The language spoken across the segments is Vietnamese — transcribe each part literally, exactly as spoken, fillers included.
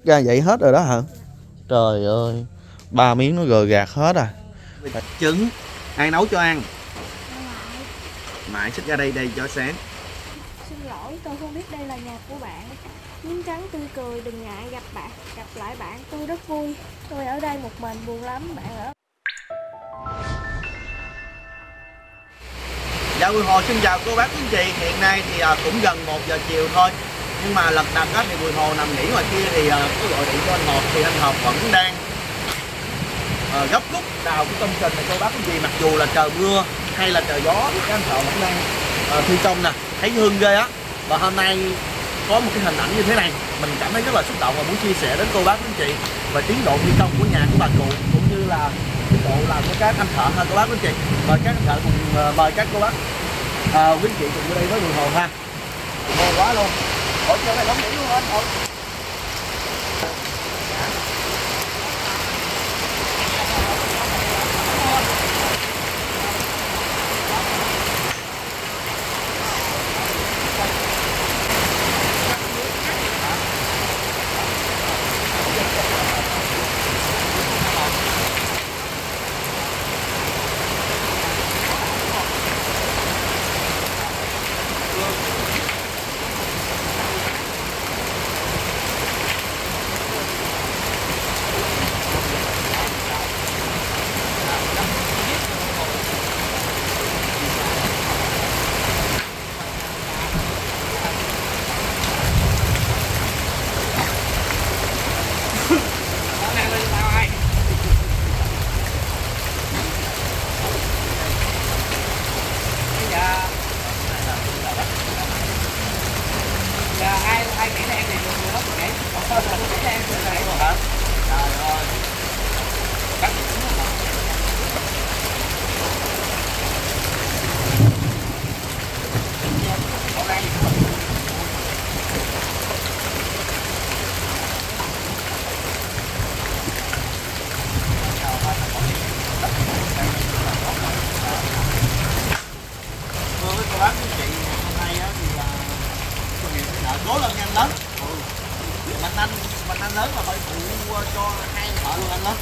ra vậy hết rồi đó hả? Trời ơi, ba miếng nó gờ gạt hết à. Trứng ai nấu cho ăn? Mãi xích ra đây đây cho sáng. Xin lỗi, tôi không biết đây là nhà của bạn. Miếng trắng tươi cười, đừng ngại gặp bạn, gặp lại bạn, tôi rất vui. Tôi ở đây một mình buồn lắm, bạn ở. Dạ Bùi Hồ xin chào cô bác quý chị. Hiện nay thì à, cũng gần một giờ chiều thôi. Nhưng mà lật đật á thì Bùi Hồ nằm nghỉ ngoài kia thì à, có gọi điện cho anh Hợp thì anh Hợp vẫn đang à, gấp rút đào cái công trình này cô bác quý chị. Mặc dù là trời mưa hay là trời gió thì các anh Thợ vẫn đang à, thi công nè. Thấy hương ghê á. Và hôm nay có một cái hình ảnh như thế này mình cảm thấy rất là xúc động và muốn chia sẻ đến cô bác quý chị về tiến độ thi công của nhà của bà cụ cũng như là tiến độ làm của các anh thợ ha cô bác quý chị. Mời các anh thợ cùng uh, mời các cô bác à, quý chị cùng vô đây với Bùi Hồ ha. Ngon quá luôn. Ủa chỗ này đóng nghỉ luôn anh. Ủa. Cố lên nhanh lớn. Mình anh mình anh lớn là phải phụ cho hai thợ luôn anh lớn.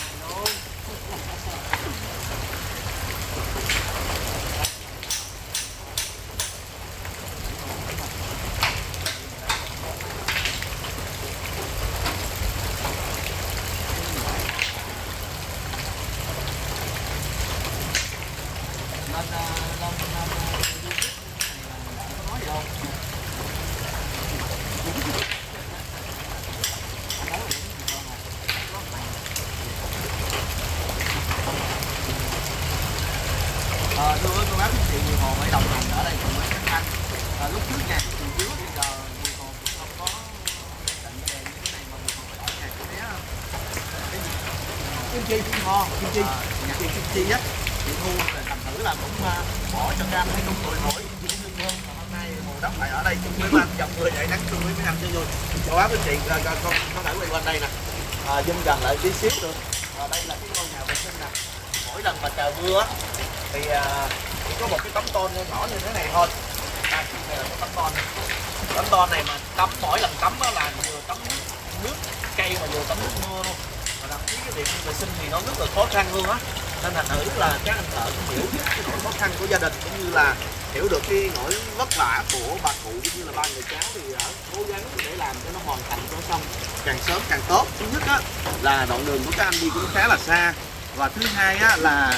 À, thưa cô bác chị, Bùi Hồ phải đồng hành ở đây cùng với các anh. À, lúc trước nha, từ trước bây giờ Bùi Hồ cũng không có cạnh kề như thế này mà Bùi Hồ phải ở nhà cái bé Kim Chi Kim Ho, Kim Chi, nhà chị Kim Chi á, chị Thu thành thử là cũng uh, bỏ cho cam thấy cũng tuổi nổi cũng như hơn. Hôm nay Bùi Đốc lại ở đây chung với mấy anh dòng người dậy nắng chung với mấy anh cho vui. Cô bác chị uh, con có thể quay quanh đây nè, à, zoom gần lại tí xíu nữa. À, đây là cái ngôi nhà vệ sinh nè. Mỗi lần mà trời mưa thì uh, chỉ có một cái tấm tôn nhỏ như thế này thôi. À, đây là cái tấm tôn này. Tấm tôn này mà tắm mỗi lần tắm là vừa tắm nước, nước cây mà vừa tắm nước mưa luôn. Và thậm chí cái việc vệ sinh thì nó rất là khó khăn luôn á. Nên thành thử là các anh thợ cũng hiểu cái nỗi khó khăn của gia đình cũng như là hiểu được cái nỗi vất vả của bà cụ cũng như là ba người cháu thì ở cố gắng để làm cho nó hoàn thành cho xong càng sớm càng tốt. Thứ nhất á là đoạn đường của các anh đi cũng khá là xa. Và thứ hai á là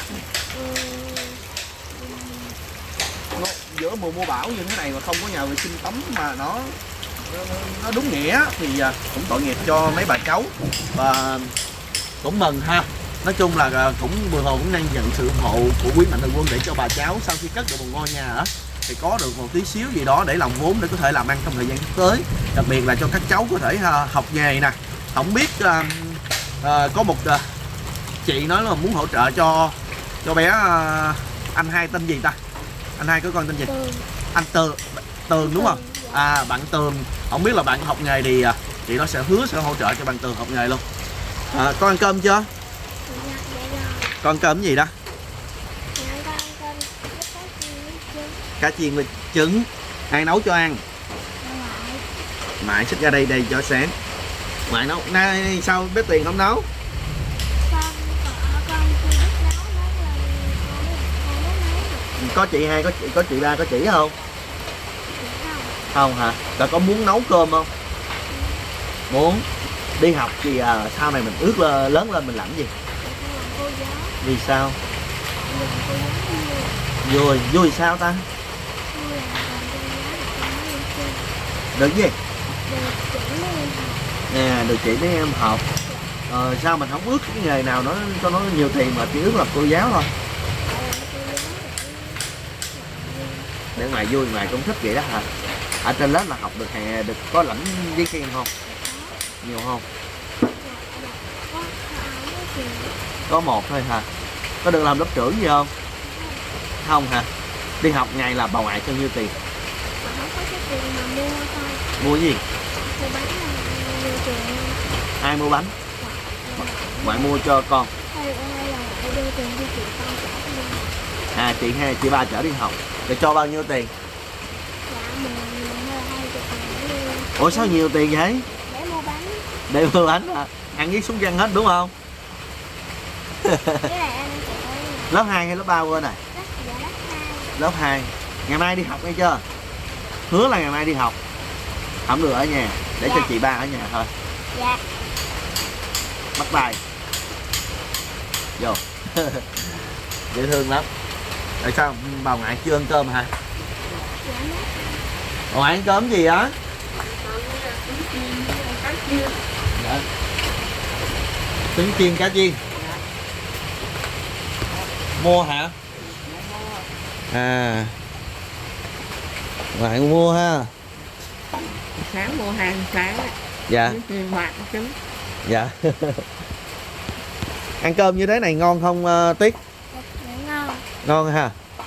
giữa mùa mưa bão như thế này mà không có nhà vệ sinh tắm mà nó nó đúng nghĩa thì cũng tội nghiệp cho mấy bà cháu. Và cũng mừng ha. Nói chung là cũng Bùi Hồ cũng đang nhận sự ủng hộ của quý mạnh thường quân để cho bà cháu sau khi cất được một ngôi nhà đó thì có được một tí xíu gì đó để lòng vốn để có thể làm ăn trong thời gian tới. Đặc biệt là cho các cháu có thể uh, học nghề nè. Không biết uh, uh, có một uh, chị nói là muốn hỗ trợ cho cho bé uh, anh hai tên gì ta? Anh hai có con tên gì? Tường. Anh Tường, Tường đúng không? À, bạn Tường. Không biết là bạn học nghề thì uh, chị nó sẽ hứa sẽ hỗ trợ cho bạn Tường học nghề luôn. À, con ăn cơm chưa? Con cơm gì đó? Cá chiên với trứng. Ai nấu cho ăn? Mãi xích ra đây đây cho sáng. Ngoại nấu, nay sao bé Tuyền không nấu? Con con con chưa biết nấu, đó là con con nấu nấu được Có chị hai, có chị, có chị ba, có chỉ không? không? Không hả? Rồi có muốn nấu cơm không? Muốn. Đi học thì à, sau này mình ước là, lớn lên mình làm gì? Con làm cô giáo, Vì sao? làm cô giáo vui, Vui, vui sao ta? vui là làm cô giáo được con nói yêu thương, Được gì? được chỉ mấy em học. Nè, được chị mấy em học. Ờ, sao mình không ước cái nghề nào nó cho nó nhiều tiền mà chỉ ước làm cô giáo thôi? Để ngoài vui, ngoài cũng thích vậy đó hả? Ở trên lớp là học được hè, được có lãnh giấy khen không? Nhiều không? Có một thôi hả? Có được làm lớp trưởng gì không? Không hả? Đi học ngày là bà ngoại cho nhiêu tiền? Không có cái tiền mà mua thôi, Mua gì? mua bánh là nhiều tiền. Ai mua bánh? Ngoại mua cho con. Hay hay là ngoại đưa tiền cho chị con trả cho À, chị hai, chị ba chở đi học. Để cho bao nhiêu tiền? dạ mười hay là hai chục ngàn để mua- Ủa sao nhiều tiền vậy? để mua bánh. Để mua bánh hả? Ăn với súng răng hết đúng không? Cái này anh chị ơi, Lớp hai hay lớp ba quên này? đất dạ đất hai. Lớp hai. Ngày mai đi học nghe chưa? Hứa là ngày mai đi học. Không được ở nhà. Để cho Dạ. chị ba ở nhà thôi. Dạ Bắt tay. Vô. Dễ thương lắm. Tại sao bà ngoại chưa ăn cơm hả? dạ mất. Bà ngoại ăn cơm gì á? Dạ. Trứng chiên cá chiên. Mua hả? À. Ngoại mua ha. Sáng mua hàng sáng á, Dạ. ngoại trứng. Dạ. Ăn cơm như thế này ngon không uh, Tuyết? Dạ ngon. Ngon ha.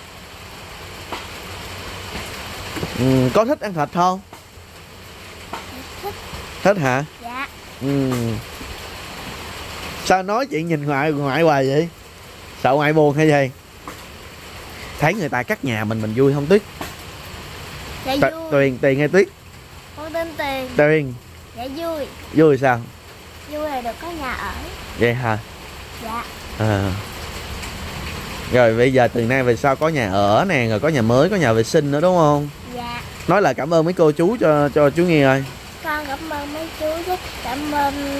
Ừ, có thích ăn thịt không? Thích. Thích hả? Dạ Ừ. Sao nói chuyện nhìn ngoại ngoại hoài vậy? Sợ ngoại buồn hay gì? Thấy người ta cắt nhà mình mình vui không Tuyết? dạ T- vui. Tuyền, Tiền hay Tuyết? Con tên Tiền. Tuyền, Dạ vui. vui sao? Vui là được có nhà ở. Vậy hả? Dạ À. Rồi bây giờ từ nay về sau có nhà ở nè, rồi có nhà mới, có nhà vệ sinh nữa đúng không? dạ. Nói lời cảm ơn mấy cô chú cho cho chú nghe ơi. Con cảm ơn mấy chú giúp, cảm ơn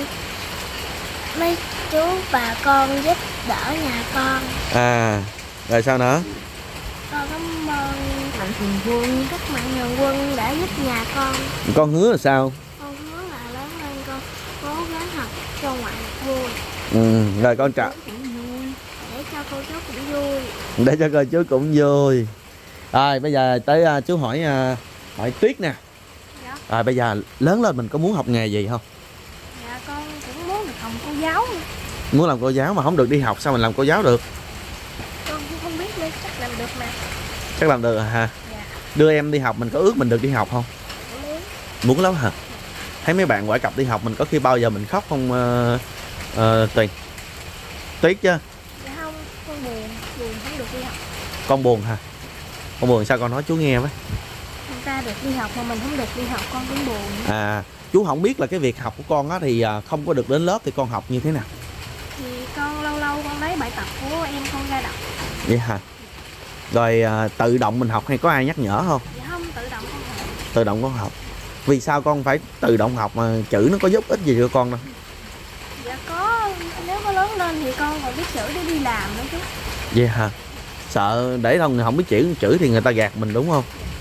mấy chú và con giúp đỡ nhà con. À, rồi sao nữa? Con cảm ơn mạnh thường quân, các mạnh thường quân đã giúp nhà con. Con hứa là sao? Con hứa là lớn lên con cố gắng học cho ngoại vui, Ừ, rồi con trả cũng vui, để cho cô chú cũng vui. để cho cô chú cũng vui. Rồi bây giờ tới uh, chú hỏi uh, hỏi Tuyết nè. Dạ. Rồi bây giờ lớn lên mình có muốn học nghề gì không? Dạ con cũng muốn được học cô giáo. Muốn làm cô giáo mà không được đi học sao mình làm cô giáo được? Con cũng không biết nữa, chắc làm được mà. Chắc làm được hả? Dạ Đưa em đi học mình có ước mình được đi học không? cũng muốn. Muốn lắm hả? Thấy mấy bạn ngoại cặp đi học mình có khi bao giờ mình khóc không uh, uh, Tuyền? Tuyết chứ? Dạ không, con buồn, buồn không được đi học. Con buồn hả? Con buồn sao con nói chú nghe với? Người ta được đi học mà mình không được đi học, con cũng buồn. À, chú không biết là cái việc học của con á thì uh, không có được đến lớp thì con học như thế nào? Thì con lâu lâu con lấy bài tập của em con ra đọc. Vậy hả? Rồi uh, tự động mình học hay có ai nhắc nhở không? Dạ không, tự động con học. Tự động con học. Vì sao con phải tự động học mà chữ nó có giúp ích gì cho con đâu? Dạ có, nếu có lớn lên thì con còn biết chữ để đi làm nữa chứ. Vậy hả? Sợ để không không biết chữ chữ thì người ta gạt mình đúng không?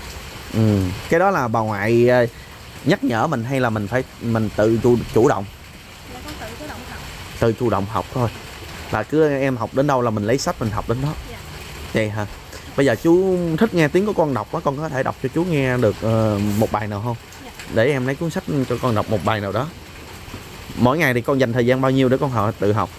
Ừ. Cái đó là bà ngoại uh, nhắc nhở mình hay là mình phải mình tự chủ, chủ động? Dạ con tự chủ động học. Tự chủ động học thôi. Là cứ em học đến đâu là mình lấy sách mình học đến đó. Dạ. Vậy hả? Bây giờ chú thích nghe tiếng của con đọc quá, con có thể đọc cho chú nghe được uh, một bài nào không? Dạ. Để em lấy cuốn sách cho con đọc một bài nào đó. Mỗi ngày thì con dành thời gian bao nhiêu để con họ tự học?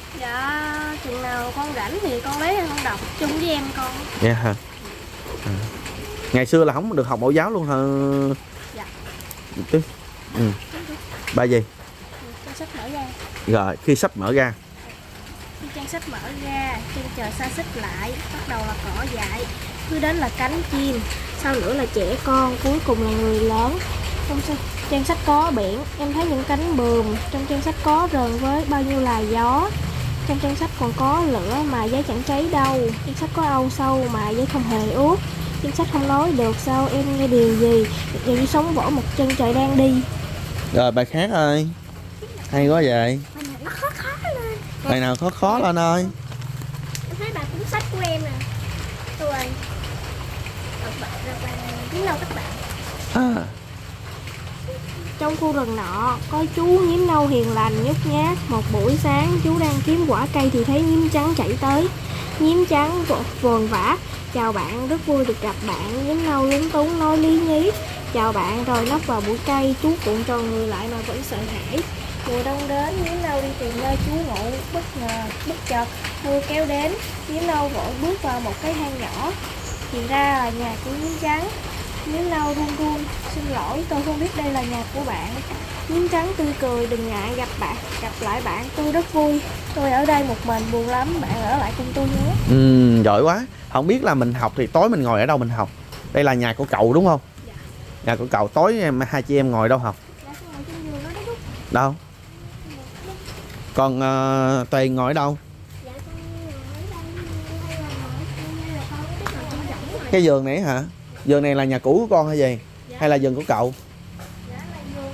Dạ, chừng nào con rảnh thì con lấy con đọc chung với em con. Dạ hả? À. Ngày xưa là không được học mẫu giáo luôn hả? Dạ. Chứ? Ừ. Bài gì? Cho sách mở ra. Rồi khi sách mở ra. Khi trang sách mở ra, chân trời xa xích lại, bắt đầu là cỏ dại, cứ đến là cánh chim, sau nữa là trẻ con, cuối cùng là người lớn. Không sao. Trang sách có biển, em thấy những cánh buồm. Trong trang sách có rừng với bao nhiêu là gió. Trong trang sách còn có lửa mà giấy chẳng cháy đâu. Trang sách có âu sâu mà giấy không hề ướt. Trang sách không nói được sao em nghe điều gì. Giờ như sống vỗ một chân trời đang đi. Rồi bài khác ơi. Hay quá vậy. Bài này nó khó khó lên. Bài nào khó khó lên ơi. Em thấy bài cuốn sách của em nè. Tôi ơi. Kiếm đâu các bạn. À. Trong khu rừng nọ có chú nhím nâu hiền lành nhút nhát. Một buổi sáng chú đang kiếm quả cây thì thấy nhím trắng chạy tới. Nhím trắng vồn vã: chào bạn, rất vui được gặp bạn. Nhím nâu lúng túng nói lý nhí: chào bạn, rồi nấp vào bụi cây. Chú cuộn tròn người lại mà vẫn sợ hãi. Mùa đông đến, nhím nâu đi tìm nơi chú ngủ. Bất ngờ, bất chợt mưa kéo đến. Nhím nâu vội bước vào một cái hang nhỏ. Thì ra là nhà của nhím trắng. Nhím nâu run run: xin lỗi, tôi không biết đây là nhà của bạn. Nhím trắng tươi cười: đừng ngại, gặp bạn gặp lại bạn tôi rất vui. Tôi ở đây một mình buồn lắm, bạn ở lại cùng tôi nhé. Ừ, giỏi quá. Không biết là mình học thì tối mình ngồi ở đâu mình học? Đây là nhà của cậu đúng không? Dạ. Nhà của cậu tối em hai chị em ngồi đâu học? Dạ, con ngồi trên giường đó đó Đúc. Đâu? Còn uh, Tuyền ngồi ở đâu? Dạ, con ngồi ở đây hay là ngồi hay là con có biết ngồi trên võng rồi. Cái giường này hả? Giường này là nhà cũ của con hay gì? Dạ. Hay là giường của cậu? Dạ là giường.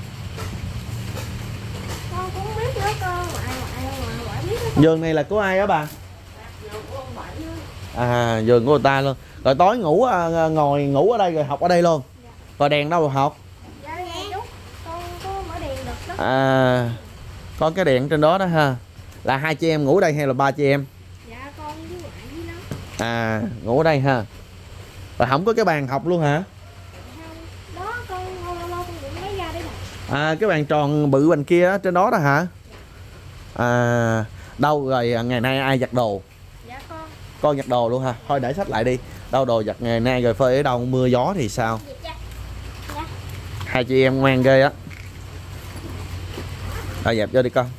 Con cũng không biết nữa con, ngoại ngoại ngoại ngoại biết đó con. Giường này là của ai á bà? Giường của ông ngoại nữa. À, giường của người ta luôn. Rồi tối ngủ uh, ngồi ngủ ở đây rồi học ở đây luôn. Dạ. Rồi đèn đâu mà học? Dạ đây nè Đúc, con có mở đèn được đó. À, có cái đèn trên đó đó ha. Là hai chị em ngủ ở đây hay là ba chị em? Dạ con với ngoại với nó. À, ngủ ở đây ha. Rồi không có cái bàn học luôn hả? Không, đó con lâu lâu lâu con cũng lấy ra để học. À, cái bàn tròn bự bên kia đó, trên đó đó hả? À, đâu rồi ngày nay ai giặt đồ? Dạ con. Con giặt đồ luôn hả? Thôi để sách lại đi. Đâu đồ giặt ngày nay rồi phơi ở đâu, mưa gió thì sao? Dạ. Dạ. Hai chị em ngoan ghê á. Rồi dẹp vô đi con.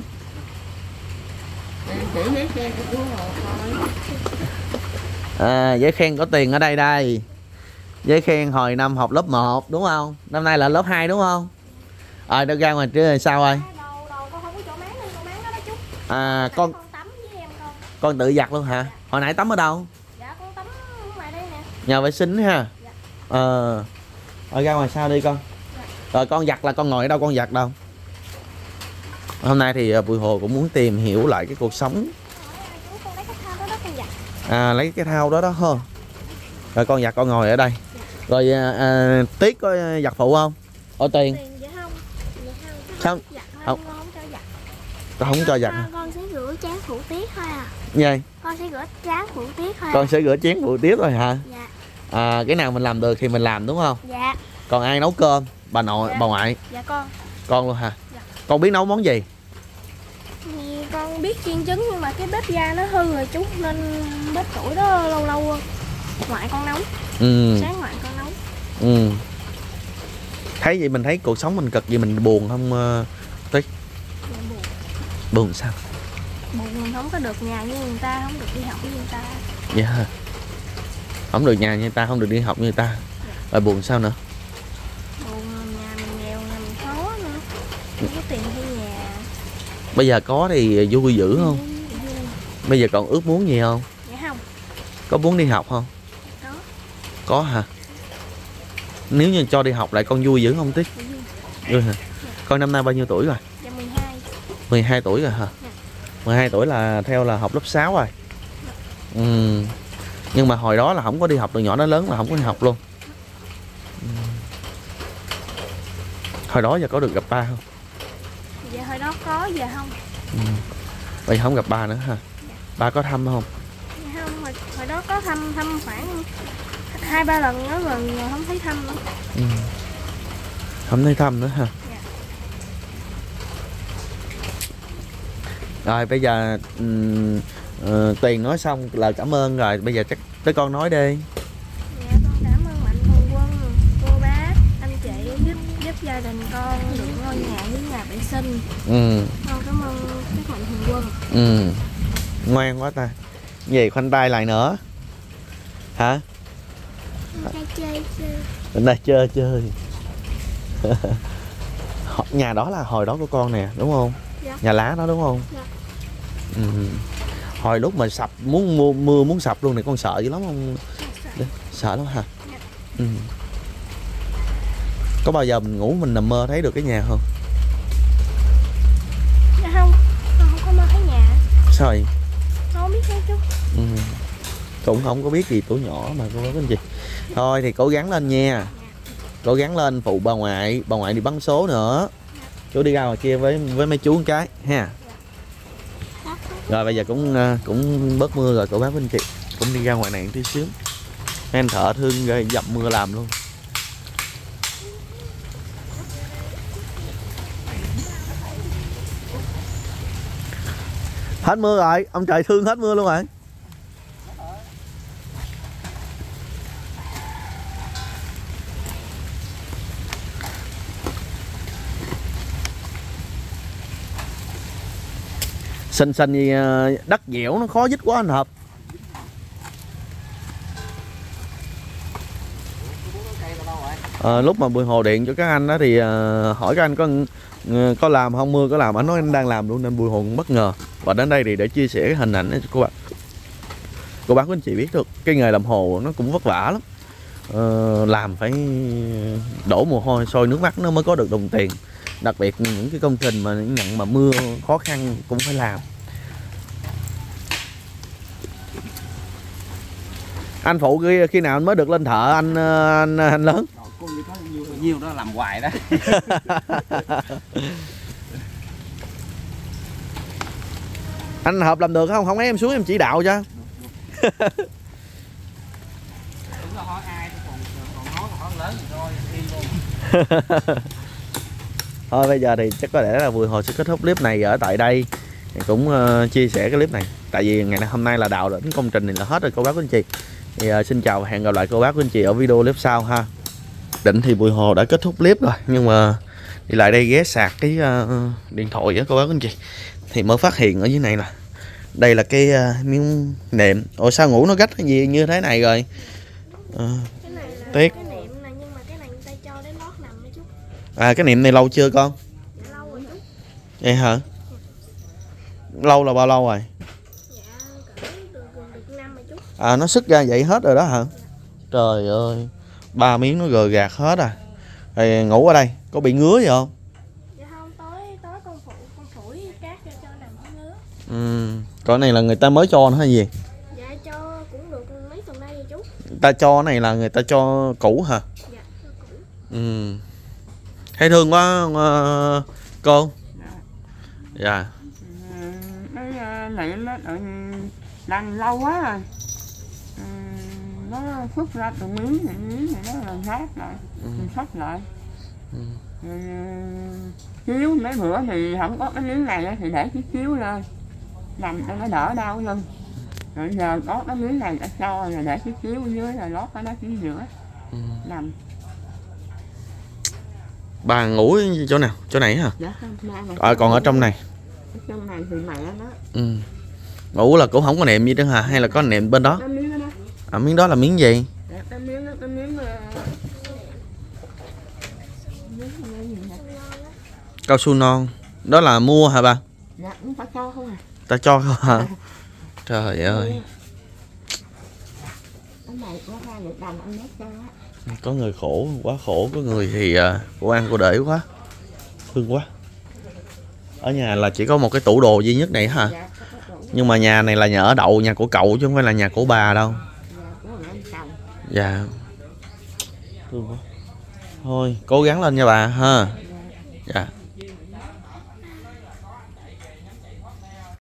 Chỉ giấy khen của chú Hồ thôi. À, giấy khen có tiền ở đây đây. Giấy khen hồi năm học lớp một đúng không? Năm nay là lớp hai đúng không? Rồi đâu ra ngoài trước rồi sao ơi? Đầu đầu con không có chỗ bán nên con bán nó đó chú. À, con Con tắm với em con. con tự giặt luôn hả? Hồi nãy tắm ở đâu? Dạ con tắm ngoài đây nè. Nhà vệ sinh ha. Dạ. Ờ. Rồi ra ngoài sau đi con. Rồi con giặt là con ngồi ở đâu, con giặt đâu? Hôm nay thì Bụi Hồ cũng muốn tìm hiểu lại cái cuộc sống. Chú con lấy cái thao đó đó con giặt. À, lấy cái thao đó đó hơn. Rồi con giặt con ngồi ở đây. Rồi à, à, Tiết có giặt phụ không? Ở Tiền. Tiền vậy không? Vậy không. Sao? Giặt thôi, Không. con không cho giặt. Con không cho giặt. Con, con sẽ rửa chén phụ Tiết thôi à. Vậy? Con sẽ rửa chén phụ Tiết thôi. Con À. sẽ rửa chén phụ Tiết thôi hả? Dạ. À, cái nào mình làm được thì mình làm đúng không? Dạ. Còn ai nấu cơm? Bà nội, Dạ. bà ngoại. Dạ con. Con luôn hả? Dạ. Con biết nấu món gì? Thì con biết chiên trứng nhưng mà cái bếp ga nó hư rồi chú, nên bếp củi đó lâu lâu ngoại con nấu. Ừ. Sáng ngoại con nấu. Ừ. Thấy vậy mình thấy cuộc sống mình cực gì, mình buồn không uh, Tiết? Dạ buồn. Buồn sao? Buồn mình không có được nhà như người ta, không được đi học như người ta. Dạ yeah. Không được nhà như người ta, không được đi học như người ta. Dạ. Rồi buồn sao nữa? Buồn nhà mình nghèo, nhà mình khó nữa. Không có tiền thuê nhà. Bây giờ có thì vui dữ không? Vui. Bây giờ còn ước muốn gì không? Dạ không. Có muốn đi học không? Có. Có hả? Nếu như cho đi học lại con vui dữ không Tiết? Vui. Vui hả? Con năm nay bao nhiêu tuổi rồi? Dạ mười hai. mười hai tuổi rồi hả? Dạ. mười hai tuổi là theo là học lớp sáu rồi. Ừ. Nhưng mà hồi đó là không có đi học, từ nhỏ đến lớn là không có đi học luôn. Ừ. Hồi đó giờ có được gặp ba không? Dạ hồi đó có, giờ không. Ừ. Bây giờ không gặp ba nữa hả? Dạ. Ba có thăm không? Dạ không, hồi, hồi đó có thăm thăm khoảng hai ba lần nữa rồi không thấy thăm nữa. Ừ. Không thấy thăm nữa hả? Dạ. Rồi bây giờ um, uh, Tuyền nói xong lời cảm ơn rồi, bây giờ chắc tới con nói đi. Dạ con cảm ơn Mạnh Thường Quân, cô bác, anh chị giúp giúp gia đình con được ngôi nhà với nhà vệ sinh. Ừ. Con cảm ơn các Mạnh Thường Quân. Ừ. Ngoan quá ta. Gì khoanh tay lại nữa? Hả? Chơi chơi chơi. Mình đang chơi chơi. Nhà đó là hồi đó của con nè đúng không? Dạ. Nhà lá đó đúng không? Dạ. Ừ. Hồi lúc mà sập muốn mưa, mưa muốn sập luôn này con sợ dữ lắm không? Dạ. Sợ lắm hả? Dạ. Ừ. Có bao giờ mình ngủ mình nằm mơ thấy được cái nhà không? Dạ không, con không có mơ thấy nhà. Sao vậy? Không biết đâu chú. Ừ. Cũng không có biết gì tuổi nhỏ mà cô bác anh chị. Thôi thì cố gắng lên nha. Cố gắng lên phụ bà ngoại, bà ngoại đi bắn số nữa. Chú đi ra ngoài kia với với mấy chú một cái ha. Rồi bây giờ cũng cũng bớt mưa rồi cô bác anh chị. Cũng đi ra ngoài này tí xíu. Mấy anh thợ thương ghê, dầm mưa làm luôn. Hết mưa rồi, ông trời thương hết mưa luôn rồi. Xinh xinh gì đất dẻo nó khó dít quá anh Hợp. À, lúc mà Bùi Hồ điện cho các anh đó thì uh, hỏi các anh có uh, có làm không, mưa có làm, anh nói anh đang làm luôn nên Bùi Hồ cũng bất ngờ và đến đây thì để chia sẻ cái hình ảnh cho cô bạn cô bác của anh chị biết được cái nghề làm hồ nó cũng vất vả lắm. Uh, làm phải đổ mồ hôi sôi nước mắt nó mới có được đồng tiền, đặc biệt những cái công trình mà những nhận mà mưa khó khăn cũng phải làm. Anh phụ khi, khi nào anh mới được lên thợ anh anh, anh lớn? Nhiều, nhiều đó làm hoài đó. Anh Hợp làm được không? Không ấy em xuống em chỉ đạo cho. Thôi bây giờ thì chắc có lẽ là Bùi Hồ sẽ kết thúc clip này ở tại đây. Cũng uh, chia sẻ cái clip này. Tại vì ngày hôm nay là đào đến công trình này là hết rồi cô bác của anh chị. Thì uh, xin chào và hẹn gặp lại cô bác của anh chị ở video clip sau ha. Định thì Bùi Hồ đã kết thúc clip rồi nhưng mà đi lại đây ghé sạc cái uh, điện thoại á cô bác của anh chị. Thì mới phát hiện ở dưới này là đây là cái uh, miếng nệm. Ủa sao ngủ nó gách cái gì như thế này rồi? Uh, Cái này là tiếc. cái nệm này nhưng mà cái này người ta cho đến lót nằm đấy chú. À cái nệm này lâu chưa con? Dạ lâu rồi chú. Vậy hả? Lâu là bao lâu rồi? Dạ cỡ được gần được năm rồi chú. À nó sức ra vậy hết rồi đó hả? Trời ơi, ba miếng nó gờ gạt hết à. Rồi ngủ ở đây có bị ngứa gì không? Dạ không, tối tối con phụ con phủi cát cho cho nằm không ngứa. Ừ, cái này là người ta mới cho nó hay gì? Dạ cho cũng được mấy tuần nay rồi chú. Người ta cho này là người ta cho cũ hả? Dạ cho cũ. Ừ. Thấy thương quá uh, cô. Dạ. Cái này nó làm lâu quá rồi. Nó xuất ra từ miếng này, miếng này nó làm sát lại, mình sắp lại. Ừ. Chiếu mấy bữa thì không có cái miếng này thì để cái chiếu lên nằm cho nó đỡ đau lưng. Rồi giờ có cái miếng này đã cho rồi để cái chiếu dưới rồi lót cái đó phía giữa. Ừ. Nằm. Bà ngủ chỗ nào? Chỗ này hả? Dạ không, à, còn ở trong này. Ở trong này thì mẹ nó. Ừ. Ngủ là cũng không có nệm gì nữa hả? Hay là có nệm bên đó? Cái miếng đó. À miếng đó là miếng gì? Dạ, cái miếng đó, cái miếng uh... cao su non. Đó là mua hả bà? Dạ, cũng phải cho không à. Ta cho không hả? À. Trời ơi. Cái này có hai được đồng anh cho á. Có người khổ, quá khổ. Có người thì uh, cô ăn cô để quá. Thương quá. Ở nhà là chỉ có một cái tủ đồ duy nhất này hả? Dạ, nhưng mà nhà này là nhà ở đậu, nhà của cậu chứ không phải là nhà của bà đâu. Dạ. Thương quá. Thôi cố gắng lên nha bà ha. Dạ.